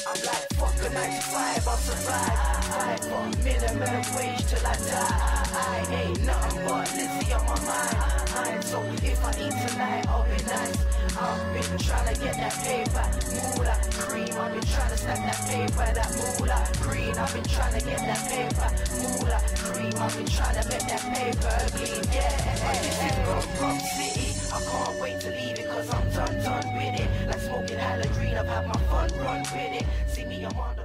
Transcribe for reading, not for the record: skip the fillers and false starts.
I'm like, fuck a 9 to 5, I'll survive. Fight for minimum wage till I die. I ain't nothing but Lizzie on my mind. So if I eat tonight, I'll be nice. I've been trying to get that paper, moolah, cream. I've been trying to stack that paper, that moolah, green. I've been trying to get that paper, moolah, cream. I've been trying to make that paper clean, yeah. This is Rock City. I can't wait to leave it, cause I'm done with it. Like smoking Halla Green, I've had my fun run with it. See me, I'm on